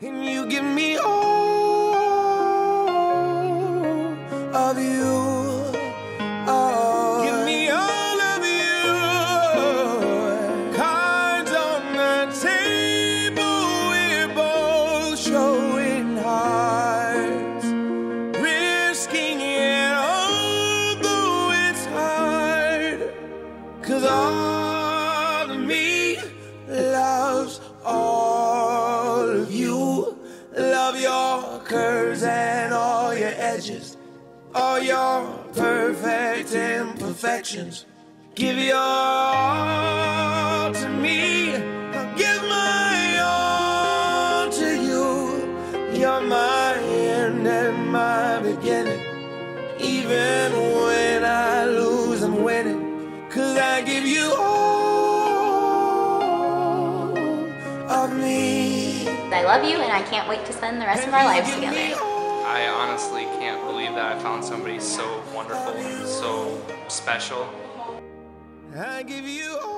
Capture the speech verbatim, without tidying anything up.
And you give me all of you. Oh, give me all of you. Cards on the table, we're both showing hearts, risking it, although it's hard. Cause all of me loves all of you. Love your curves and all your edges, all your perfect imperfections. Give your all to me, I'll give my all to you. You're my end and my beginning. Even when I lose, I'm winning. Cause I give you all of me. I love you and I can't wait to spend the rest of our lives together. I honestly can't believe that I found somebody so wonderful and so special. I give you